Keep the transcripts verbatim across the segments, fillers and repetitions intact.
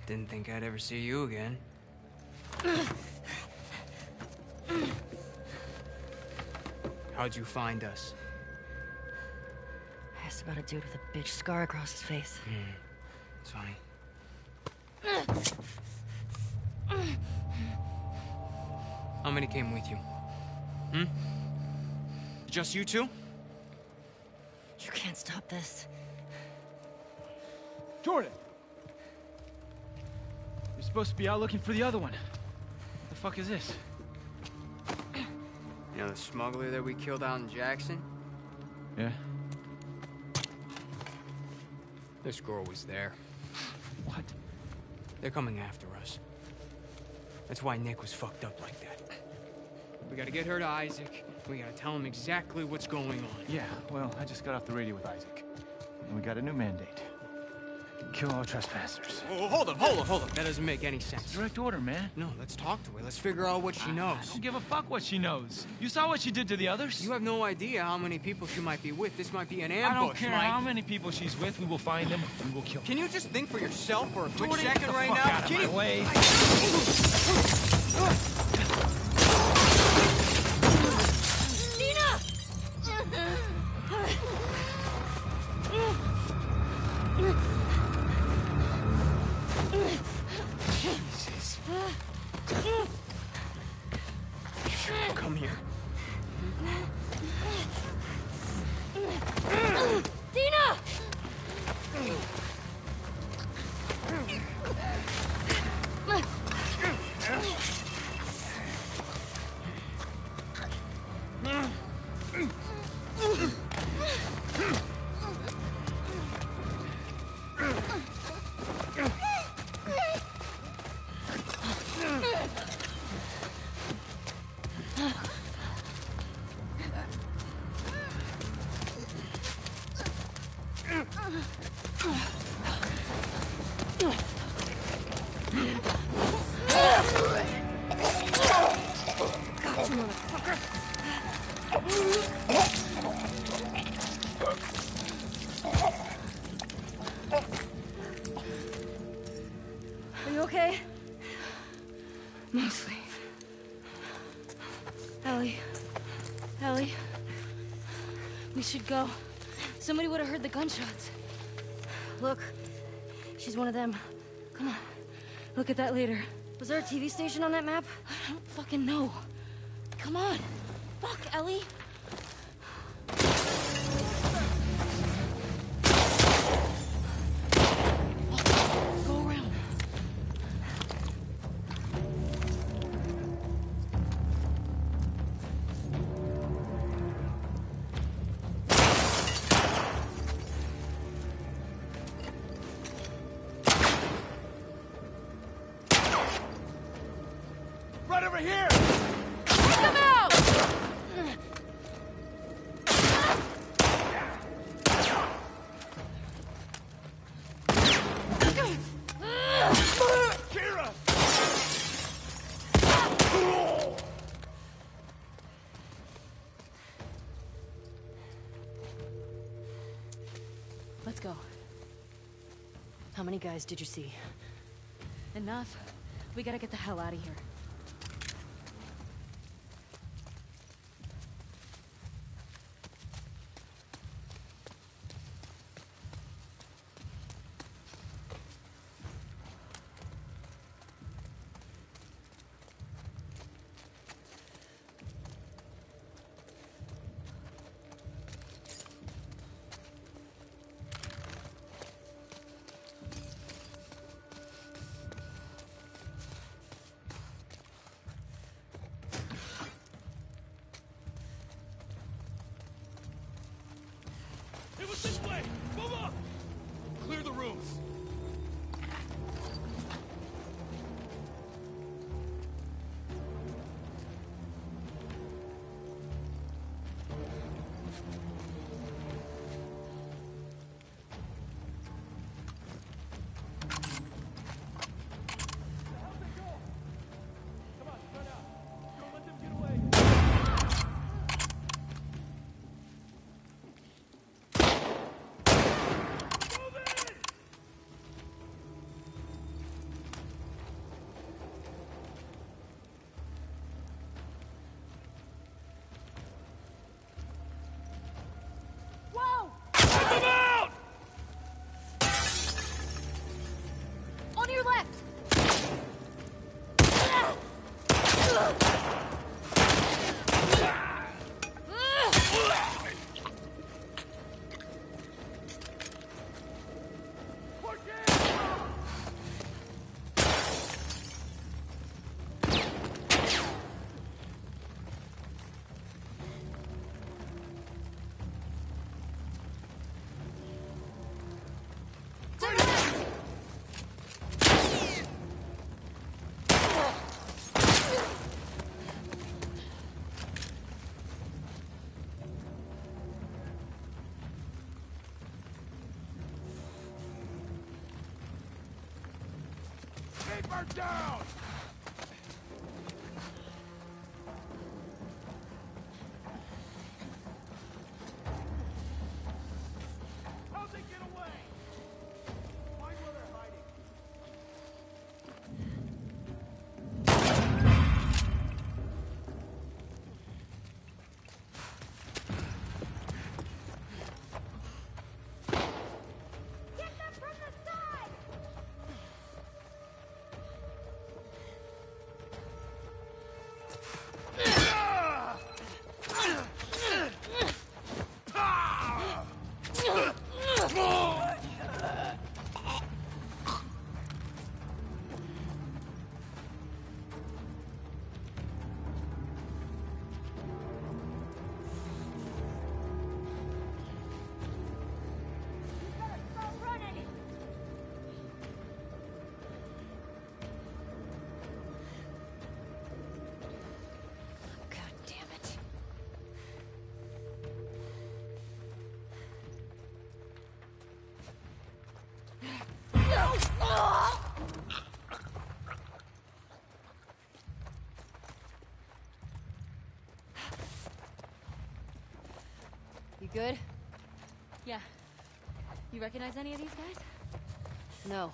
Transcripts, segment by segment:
Didn't think I'd ever see you again. How'd you find us? I asked about a dude with a bitch scar across his face. Hmm. It's funny. How many came with you? Hmm? Just you two? You can't stop this. Jordan! You're supposed to be out looking for the other one. What the fuck is this? You know the smuggler that we killed out in Jackson? Yeah? This girl was there. What? They're coming after us. That's why Nick was fucked up like that. We gotta get her to Isaac. We gotta tell him exactly what's going on. Yeah, well, I just got off the radio with Isaac. And we got a new mandate. Kill all trespassers. Oh, hold up, hold up, hold up. That doesn't make any sense. Direct order, man. No, let's talk to her. Let's figure out what she knows. I don't give a fuck what she knows. You saw what she did to the others? You have no idea how many people she might be with. This might be an ambush, I don't care Mike. how many people she's with. We will find them and we'll kill them. Can you just think for yourself for a quick Jordan, second get the right fuck now? out of Can my you... way. Jesus. Come here. Dina! Are you okay? Mostly. Ellie. Ellie. We should go. Somebody would have heard the gunshots. Look. She's one of them. Come on. Look at that later. Was there a T V station on that map? I don't fucking know. Come on. Fuck, Ellie. Go around. Right over here! Come out! Kira! Let's go. How many guys did you see? Enough. We gotta get the hell out of here. It was this way! Move up! Clear the rooms. Guard down! How'd they get away? Find where they're hiding. Get them from the side! God damn it. You good? Yeah. You recognize any of these guys? No.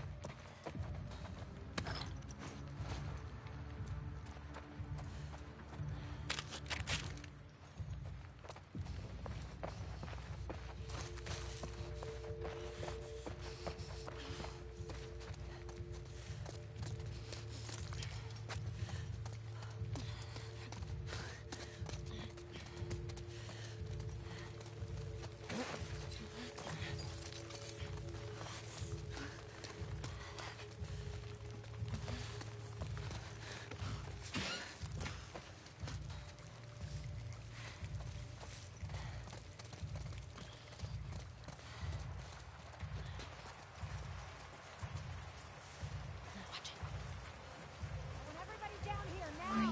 Everybody down here, now!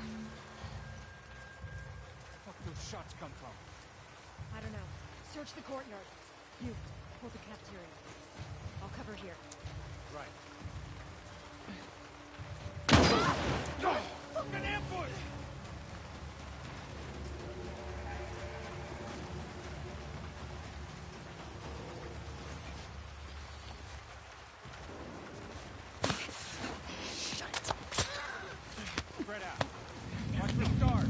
Where the fuck those shots come from? I don't know. Search the courtyard. You, hold the cafeteria. I'll cover here. Right. Fucking ambush! Spread out. Watch for stars.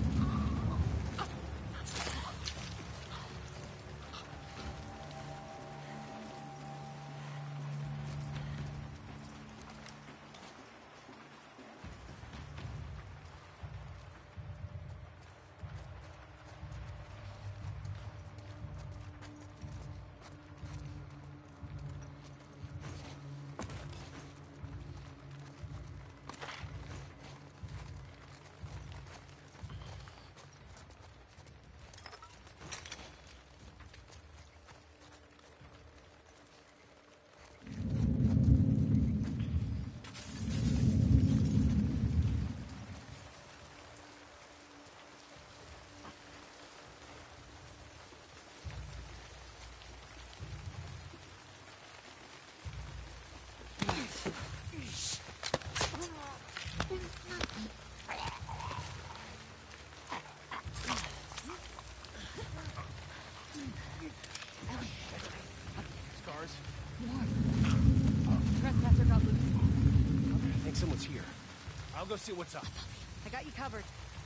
Scars? Trespasser got loose. I think someone's here. I'll go see what's up. I got you covered.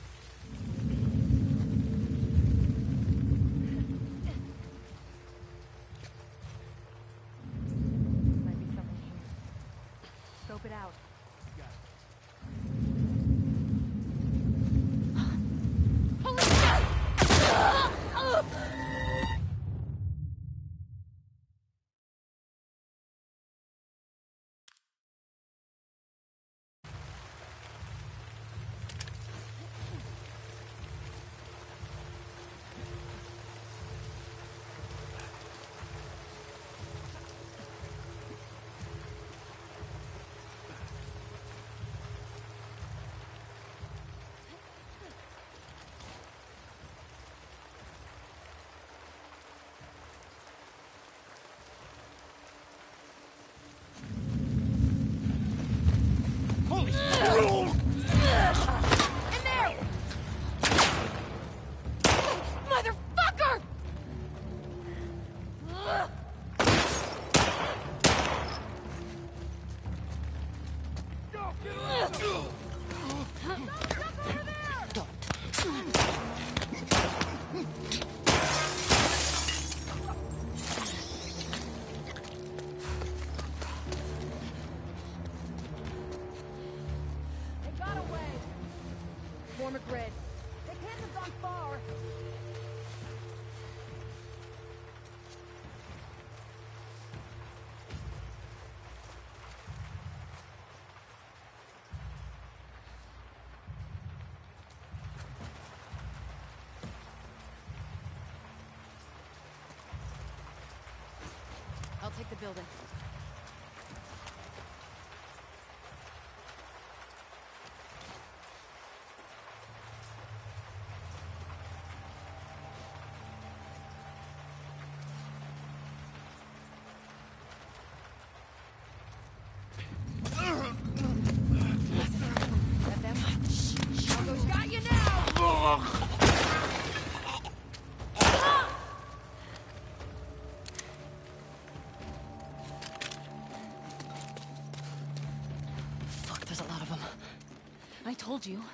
Might be something here. Scope it out. You got it. Holy shit! I'll take the building. Got them? Shh, got you now! Fuck, there's a lot of them. I told you.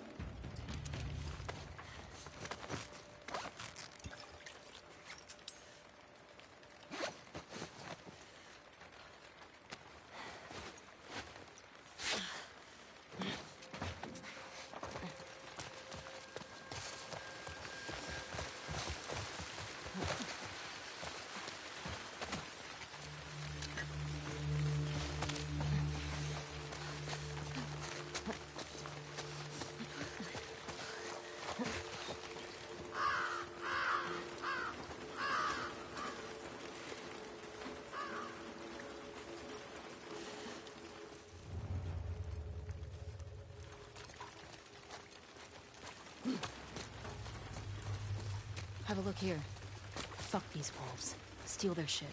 Have a look here. Fuck these wolves. Steal their shit.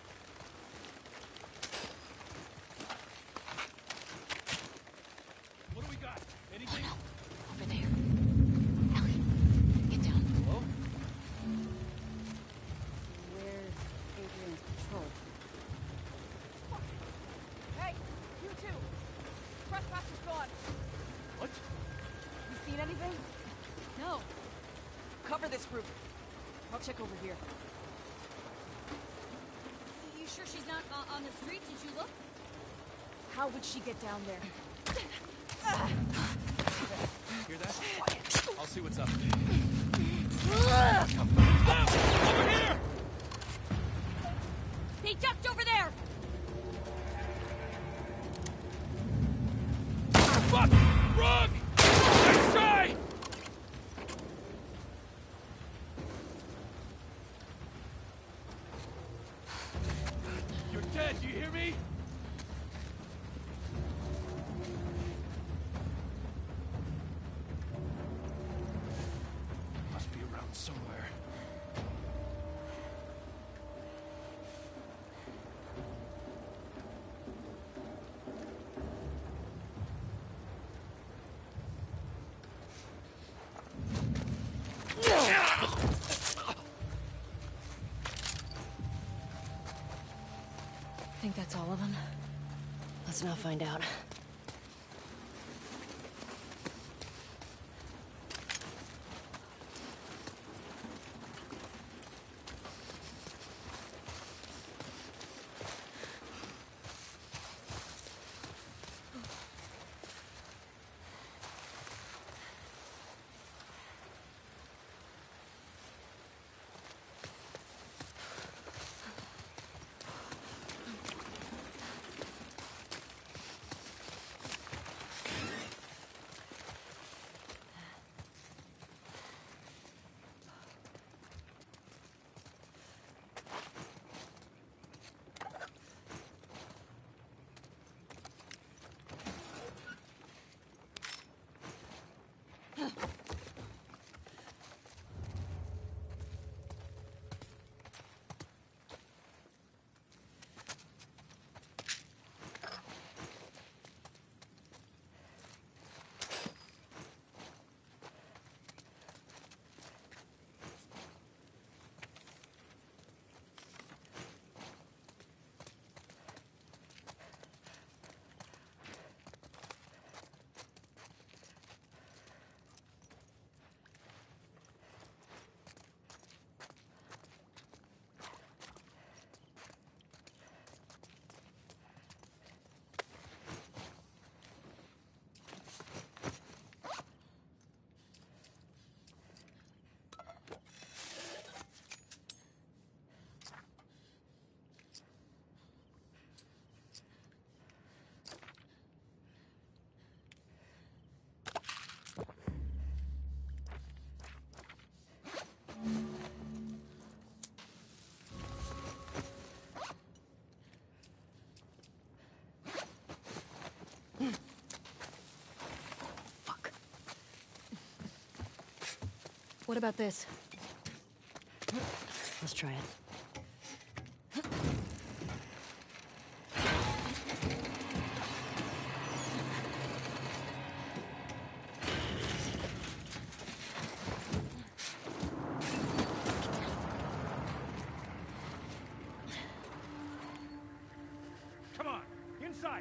What do we got? Anything? Oh no. Over there. Ellie, get down. Hello? Where's Adrian's patrol? Hey, you two! Trespasser's gone. What? You seen anything? No. Cover this group. I'll check over here. You sure she's not uh, on the street? Did you look? How would she get down there? Hear that? I'll see what's up. Over here! They ducked over there! Fuck! Brook! Nice try! You're dead, do you hear me? Must be around somewhere. Think that's all of them? Let's now find out. What about this? Let's try it. Come on, inside.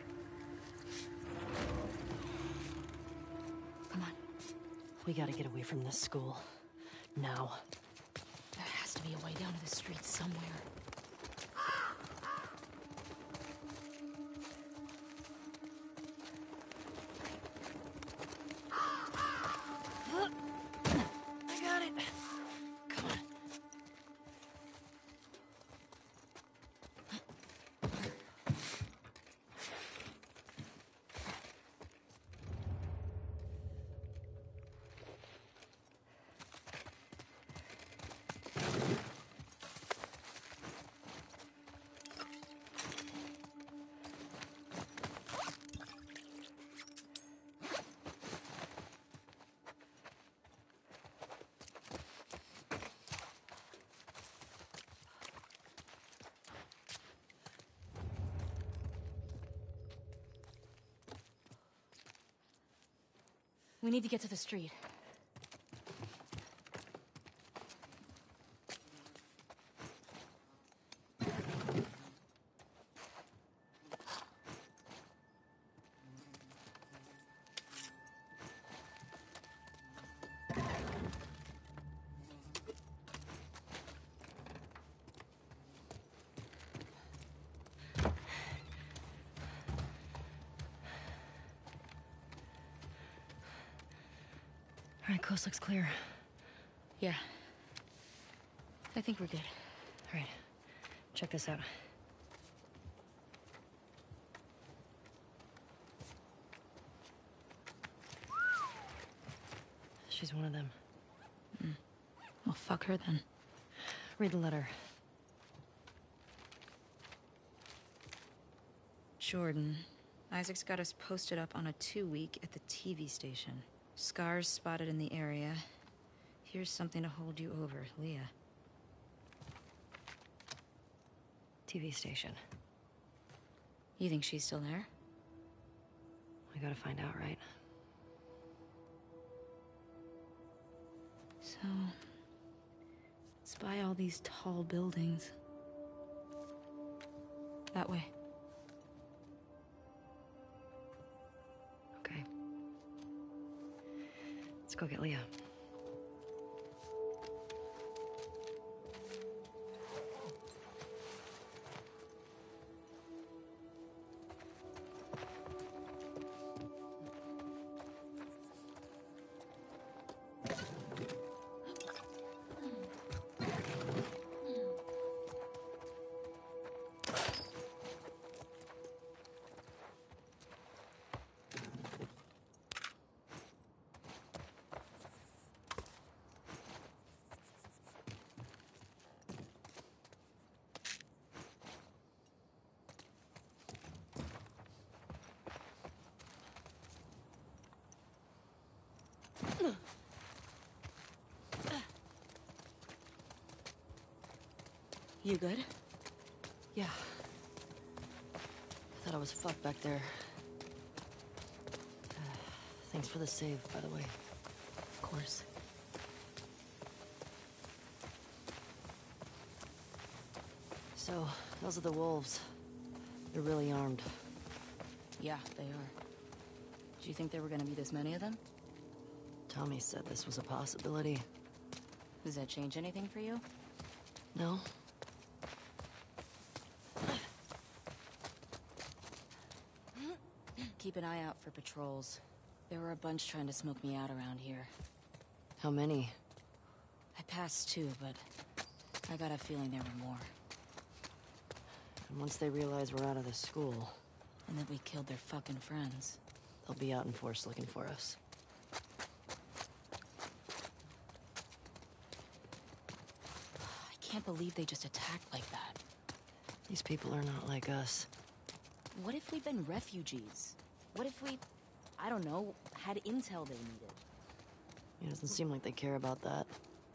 Come on. We gotta get away from this school. Now. There has to be a way down to the streets somewhere. I got it. Come on. We need to get to the street. All right, coast looks clear. Yeah. I think we're good. All right, check this out. She's one of them. Mm. Well, fuck her then. Read the letter. Jordan. Isaac's got us posted up on a two-week at the T V station. Scars spotted in the area. Here's something to hold you over, Leah. T V station. You think she's still there? We gotta find out, right? So... spy all these tall buildings. That way. Okay. Let's go get Leah. You good? Yeah. I thought I was fucked back there. Uh, thanks for the save, by the way. Of course. So, those are the wolves. They're really armed. Yeah, they are. Did you think there were gonna be this many of them? Tommy said this was a possibility. Does that change anything for you? No? Keep an eye out for patrols. There were a bunch trying to smoke me out around here. How many? I passed two, but I got a feeling there were more. And once they realize we're out of the school, And that we killed their fucking friends. they'll be out in force looking for us. I can't believe they just attacked like that. These people are not like us. What if we'd been refugees? What if we, I don't know, had intel they needed? It doesn't seem like they care about that.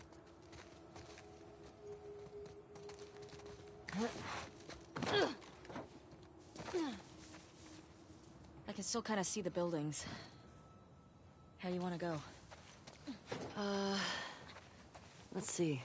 can still kind of see the buildings. How you want to go? Uh, let's see.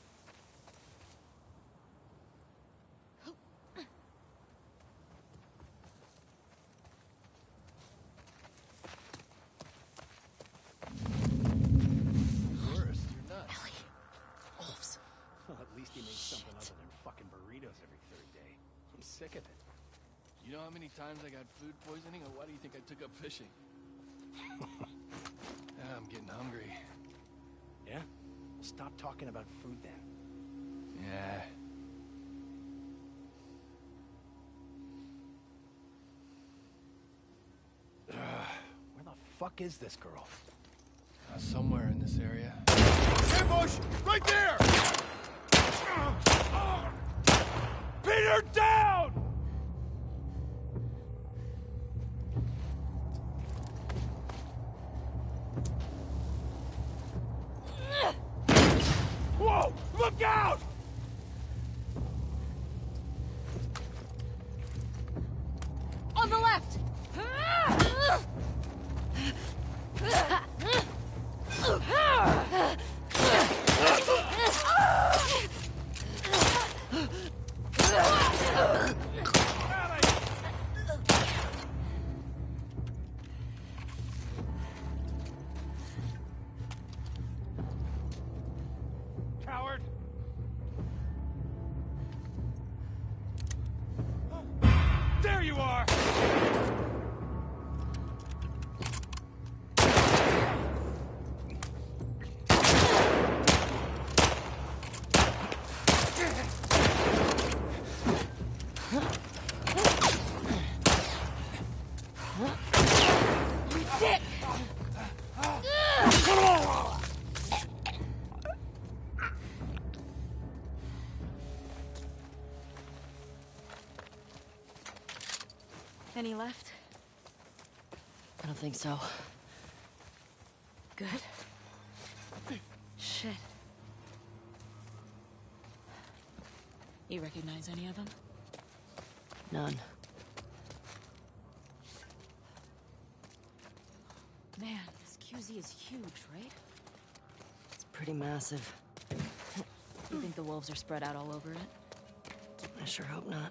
Worse, you're nuts. Ellie. Wolves. Well, at least he makes something other than fucking burritos every third day. I'm sick of it. You know how many times I got food poisoning, or why do you think I took up fishing? Yeah, I'm getting hungry. Yeah? Stop talking about food then. Yeah. Where the fuck is this girl? Uh, somewhere in this area. Ambush! Right there! Pin her down! Whoa! Look out! On the left! Coward! There you are! Dick! Any left? I don't think so. Good. Shit. You recognize any of them? None. Man, this Q Z is huge, right? It's pretty massive. You think the wolves are spread out all over it? I sure hope not.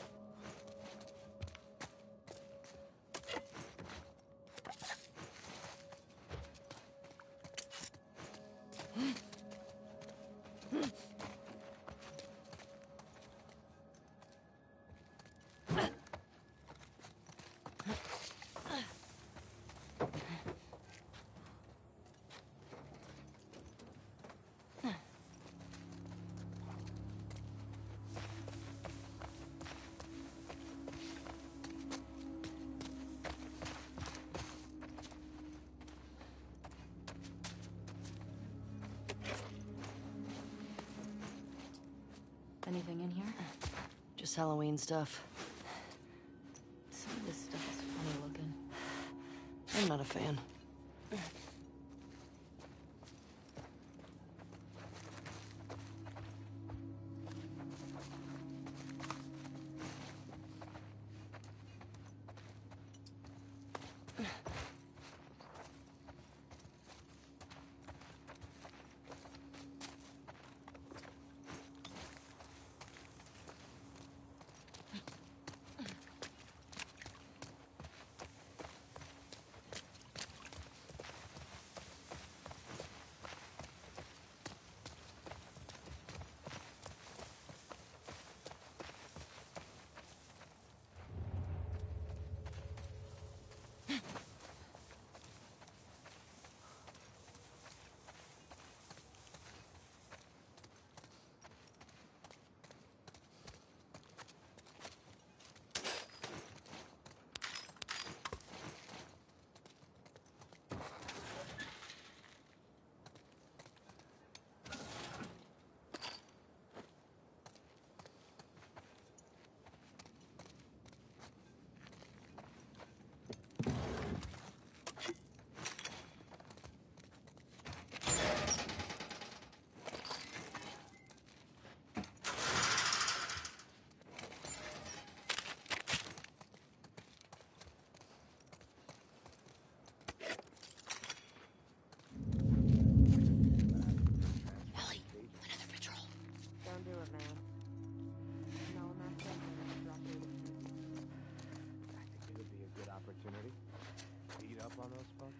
Anything in here? Just Halloween stuff. Some of this stuff is funny looking. I'm not a fan.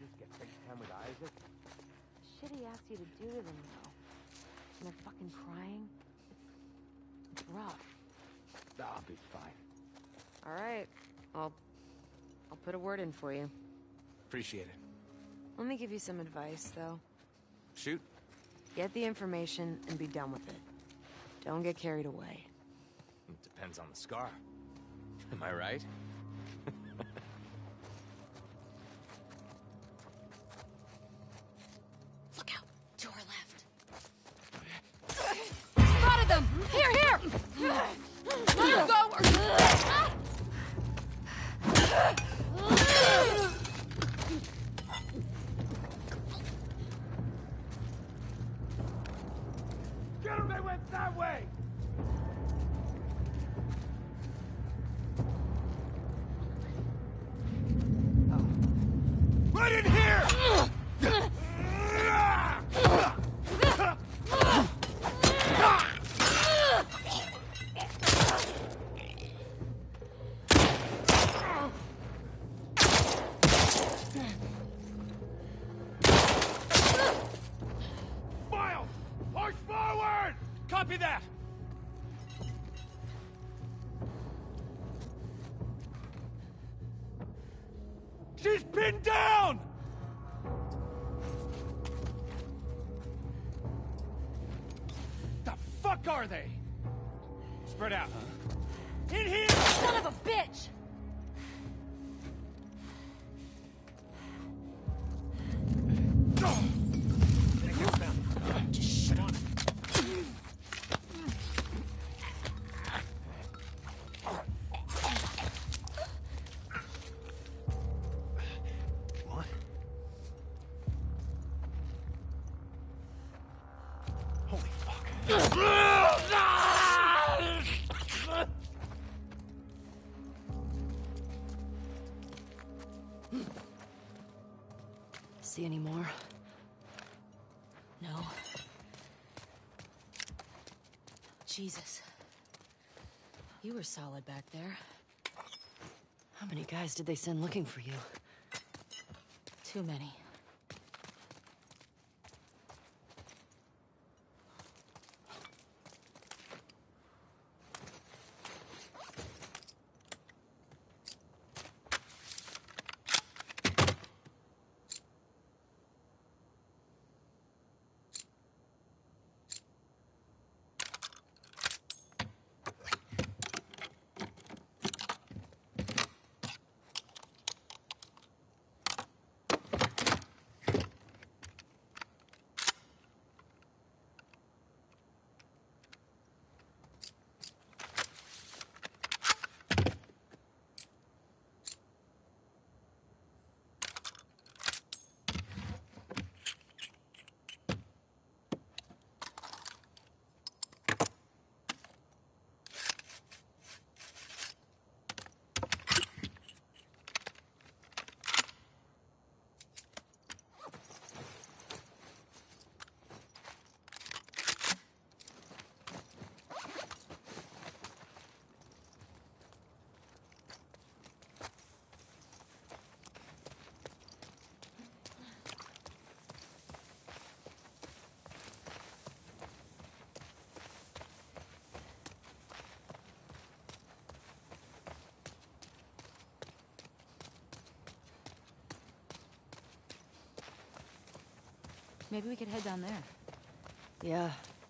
just get FaceTime with Isaac? Shit he asked you to do to them, though. And they're fucking crying. It's rough. I'll be fine. All right. I'll... I'll put a word in for you. Appreciate it. Let me give you some advice, though. Shoot. Get the information and be done with it. Don't get carried away. It depends on the scar. Am I right? Look out! To our left. Spotted them! Here, here! Let her go! Or... Get them! They went that way! Right in here! Miles! Push forward! Copy that! She's pinned down! The fuck are they? Spread out, huh? In here! Son of a bitch! Just shut up. What? Holy fuck. See any more? No. Jesus. You were solid back there. How many guys did they send looking for you? Too many. Maybe we could head down there. Yeah.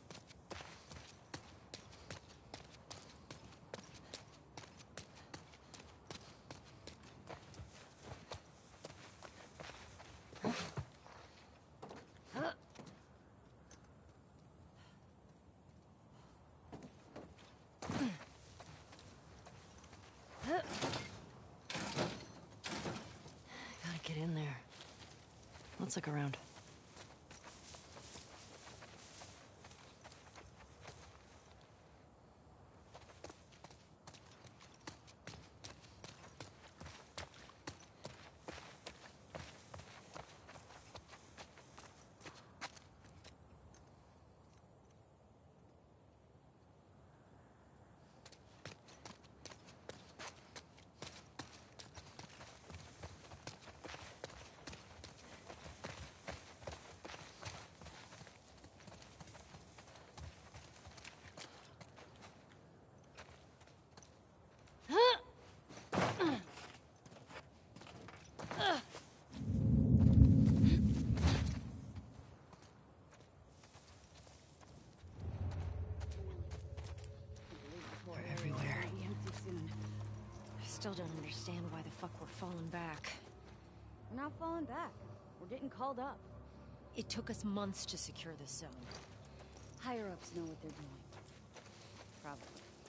Gotta get in there. Let's look around. still don't understand why the fuck we're falling back. We're not falling back. We're getting called up. It took us months to secure this zone. Higher-ups know what they're doing. Probably.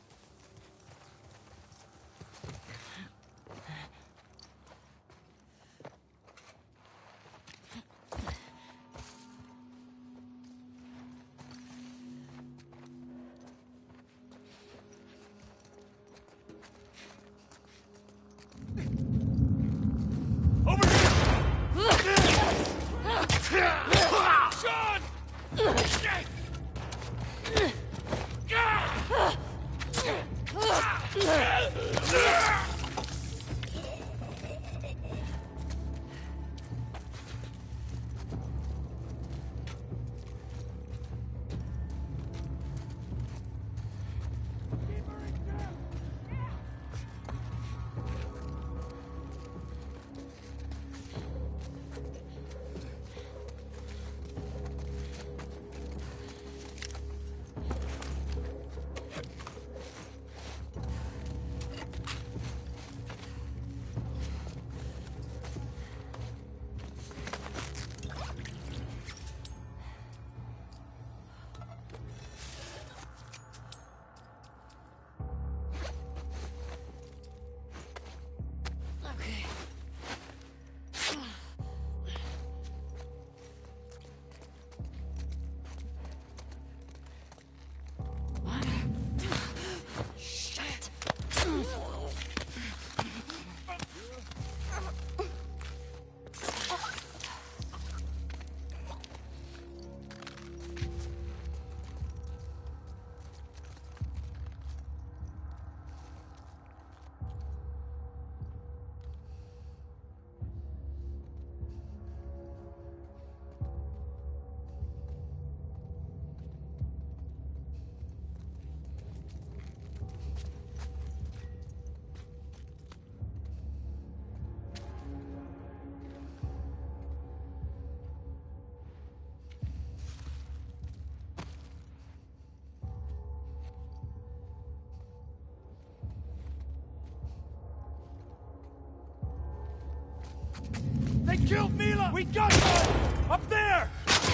They killed Mila! We got her! Up there!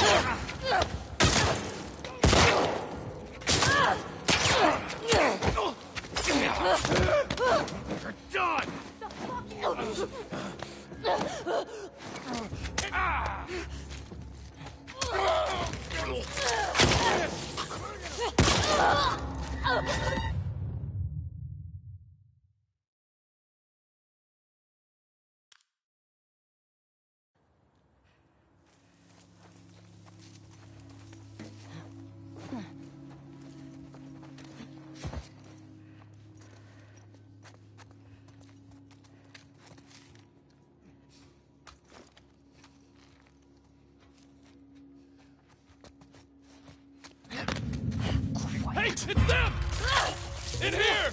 You're done! Ah! Hey, it's them! In here!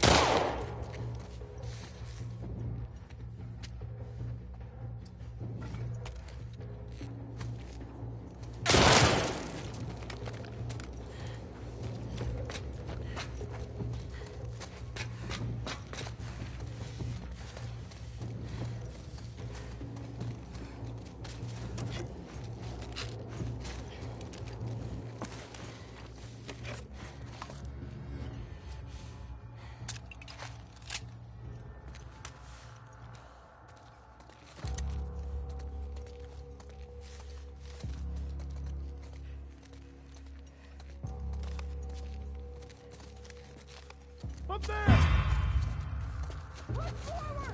Up there! Push forward!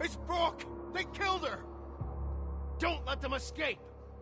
It's Brooke! They killed her! Don't let them escape!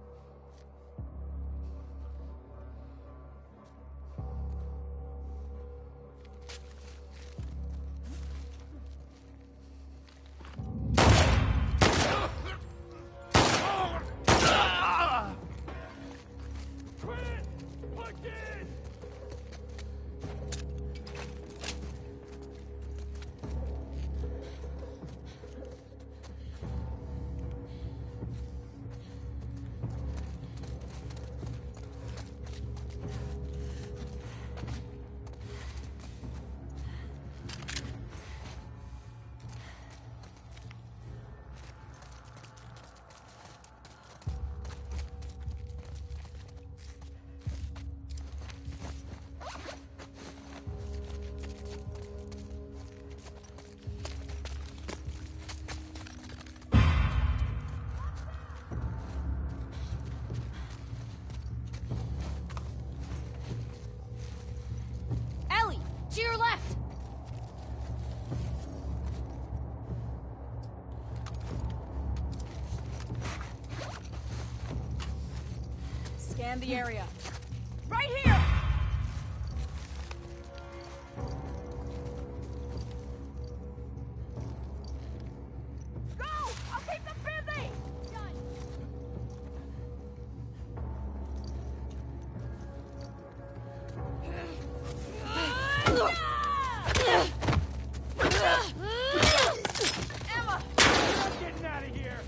To your left! Scan the area. Right here! Go! I'll keep them busy! Done! Emma! I'm getting out of here!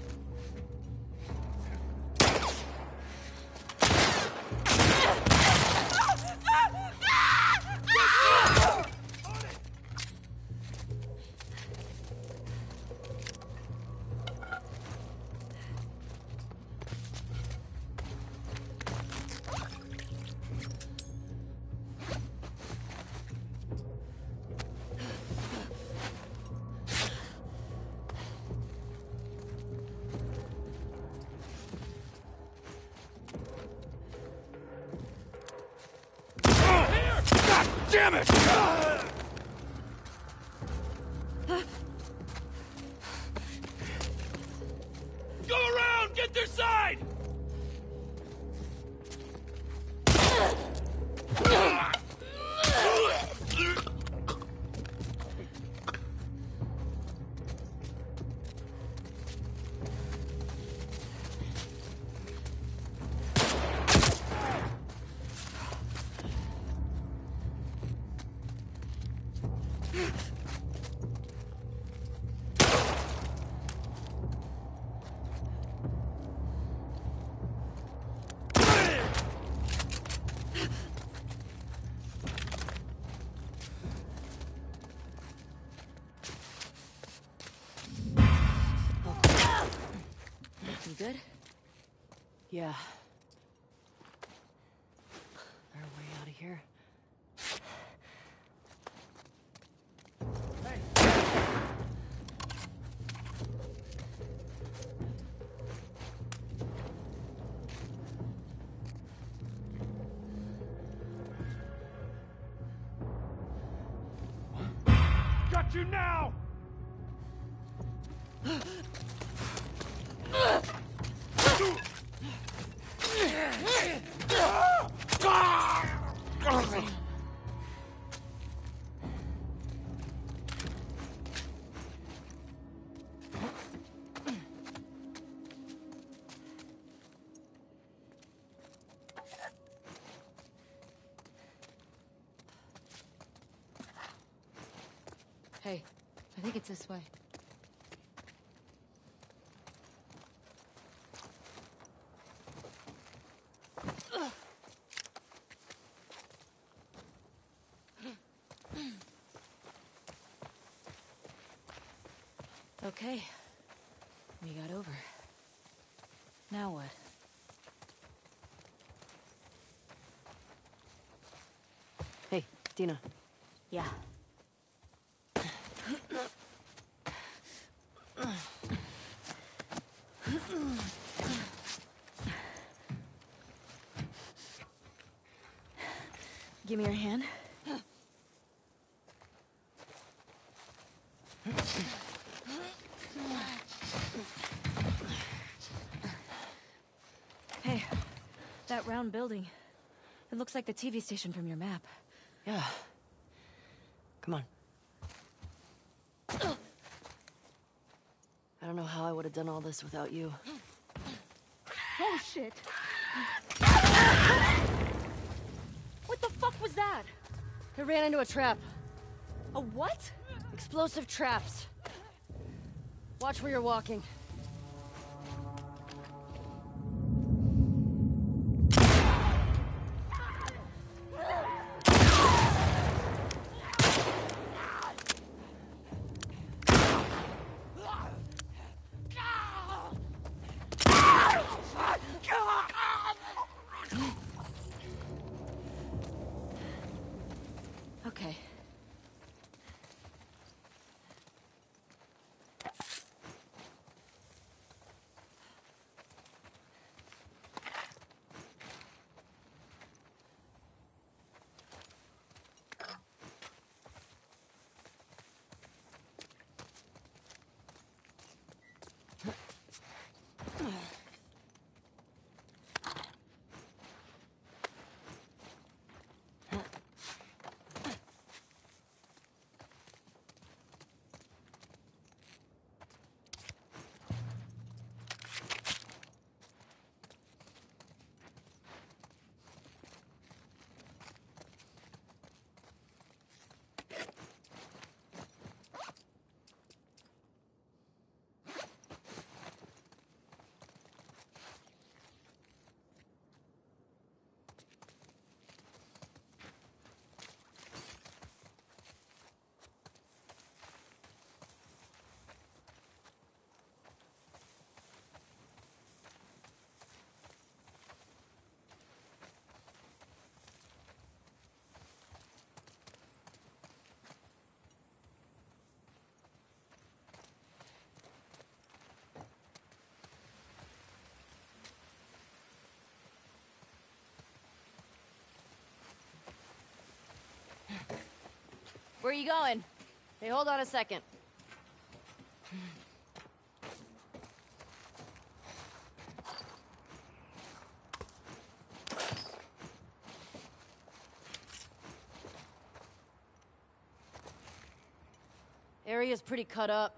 Damn it! Go around! Get their side! You good? Yeah. Our way out of here. Got you now! Hey, I think it's this way. Okay. We got over. Now what? Hey, Dina. Yeah. Give me your hand. That round building. It looks like the T V station from your map. Yeah. Come on. I don't know how I would have done all this without you. Oh, shit. What the fuck was that? I ran into a trap. A what? Explosive traps. Watch where you're walking. Okay. Where are you going? Hey, hold on a second. Area's pretty cut up.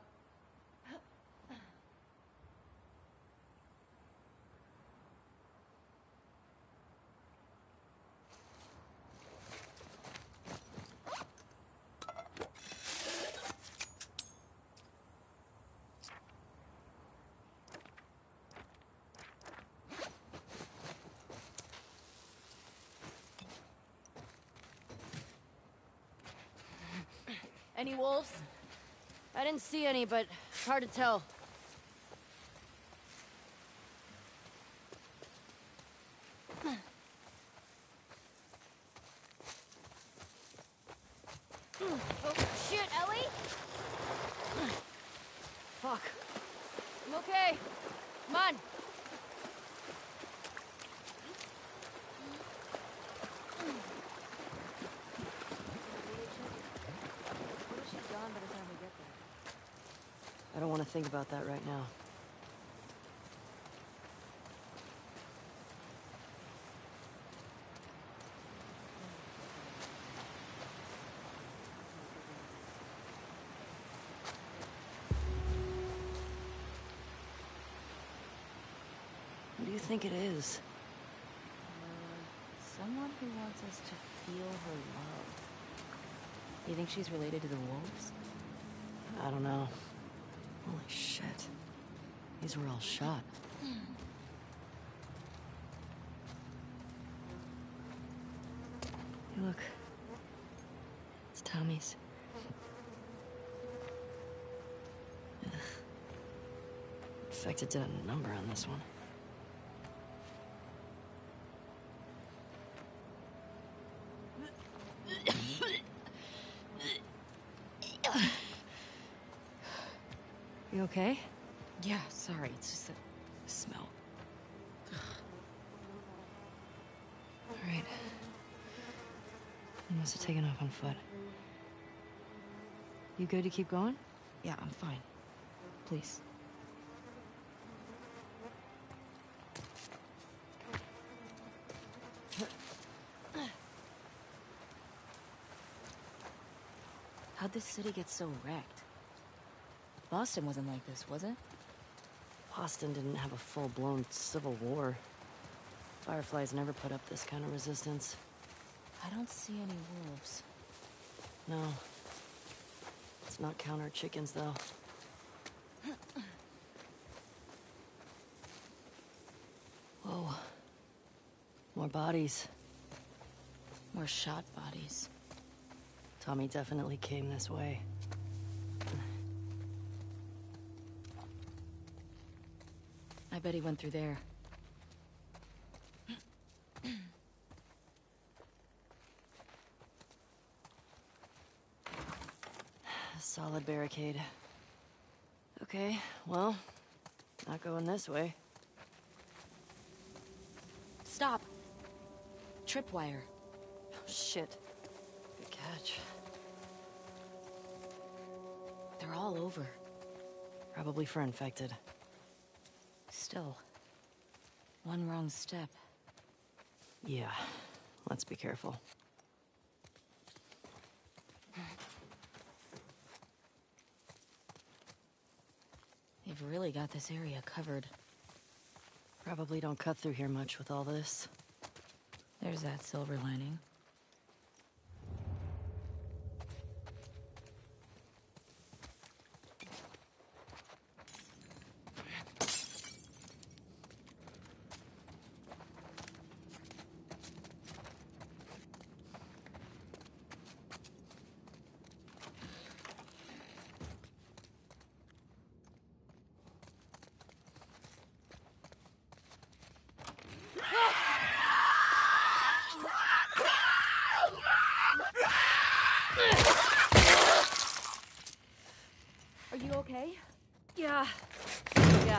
Any wolves? I didn't see any, but it's hard to tell. Oh, shit, Ellie? Fuck. I'm okay. Come on. I don't want to think about that right now. What do you think it is? Uh, someone who wants us to feel her love. You think she's related to the wolves? I don't know. Holy shit. These were all shot. Hey, look. It's Tommy's. Ugh. Infected did a number on this one. You okay? Yeah, sorry. It's just the smell. All right. You must have taken off on foot. You good to keep going? Yeah, I'm fine. Please. How'd this city get so wrecked? Boston wasn't like this, was it? Boston didn't have a full-blown civil war. Fireflies never put up this kind of resistance. I don't see any wolves. No. Let's not count our chickens, though. Whoa. More bodies. More shot bodies. Tommy definitely came this way. I bet he went through there. Solid barricade. Okay, well, not going this way. Stop! Tripwire. Oh, shit. Good catch. They're all over. Probably for infected. Still. One wrong step. Yeah, let's be careful. They've really got this area covered. Probably don't cut through here much with all this. There's that silver lining. Are you okay? Yeah. Yeah.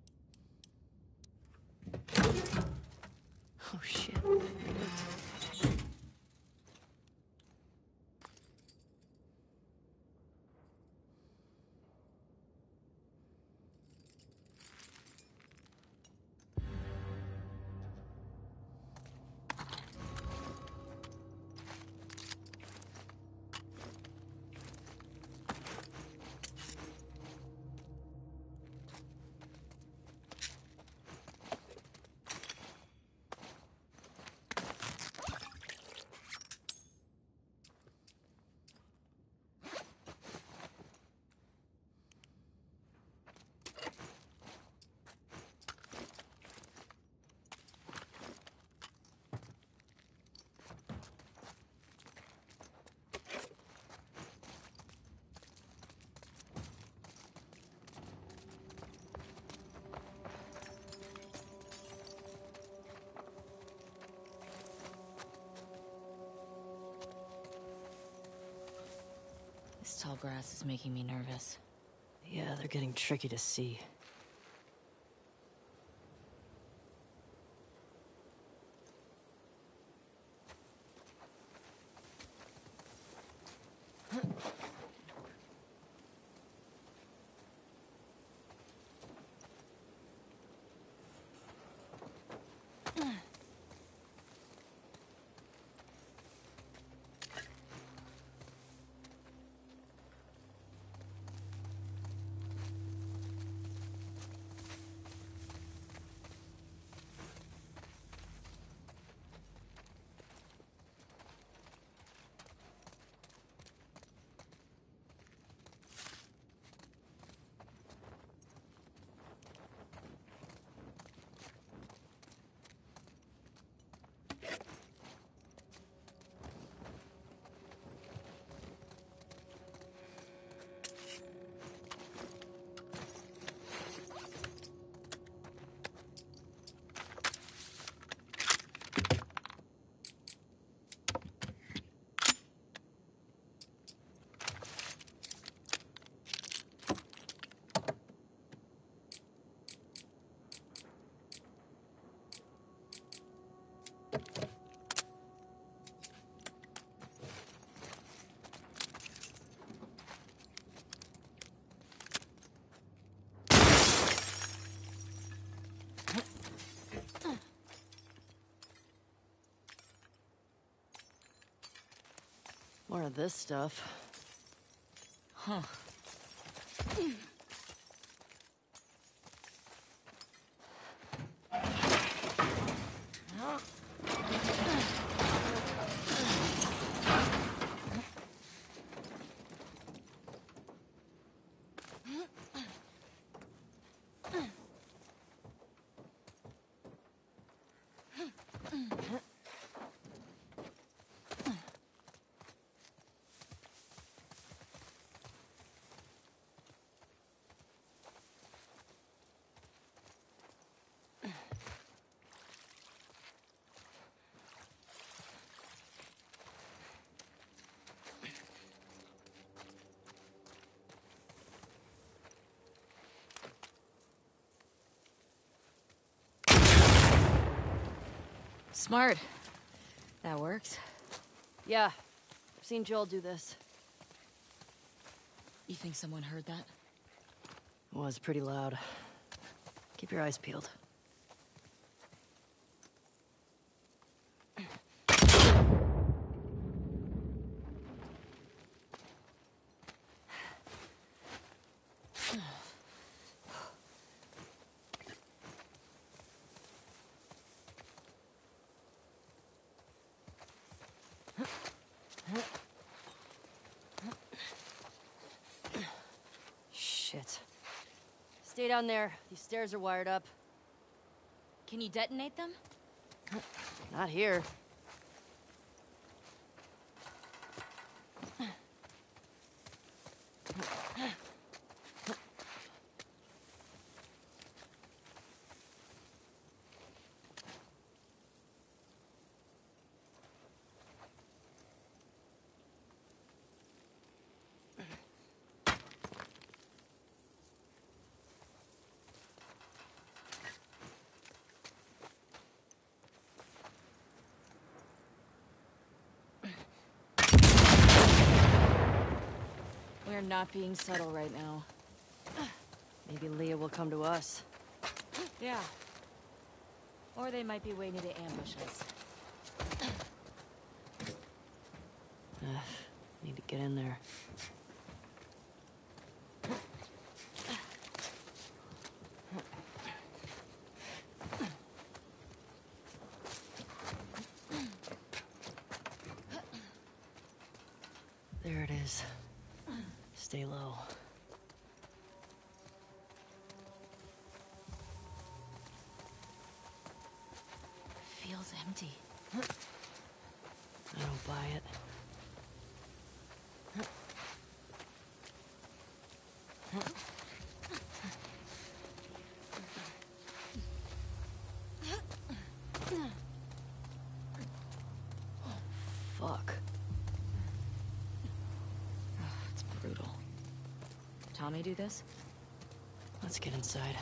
Oh, shit. tall grass is making me nervous. Yeah, they're getting tricky to see. More of this stuff. Huh. Smart. That works. Yeah, I've seen Joel do this. You think someone heard that? It was pretty loud. Keep your eyes peeled. Shit. Stay down there. These stairs are wired up. Can you detonate them? Not here. We're not being subtle right now. Maybe Leah will come to us. Yeah. Or they might be waiting to ambush us. Uh, need to get in there. There it is. Stay low. Feels empty. I don't buy it. Fuck. It's brutal. Tommy do this? Let's get inside.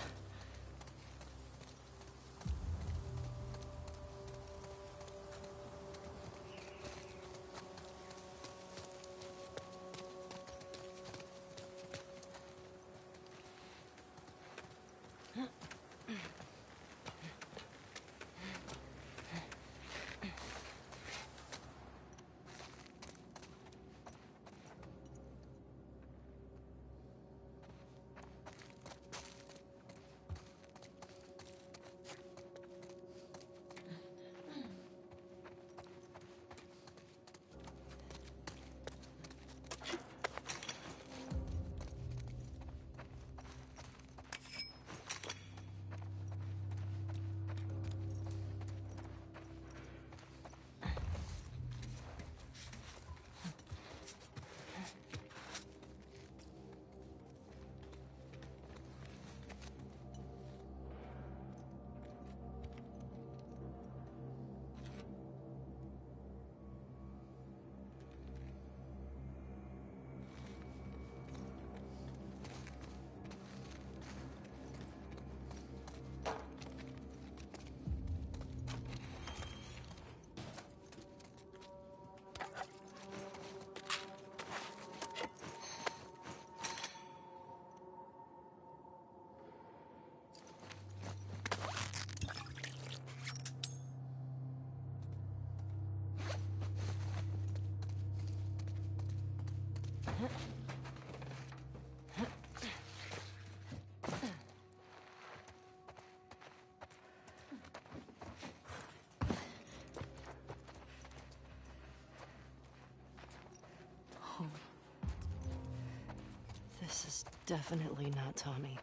This is definitely not Tommy.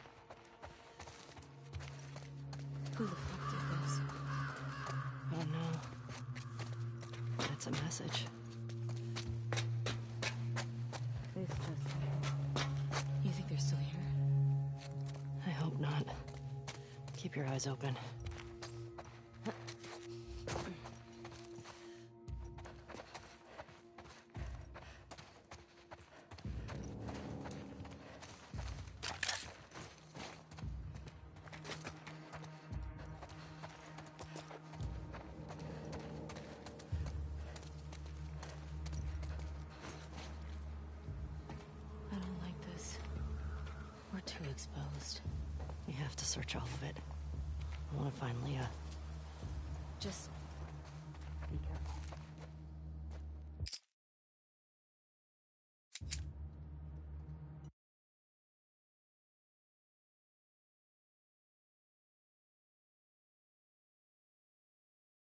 Who the fuck did this? Oh no. That's a message. It's just... You think they're still here? I hope not. Keep your eyes open. I don't like this. We're too exposed. We have to search all of it. I want to find Leah. Just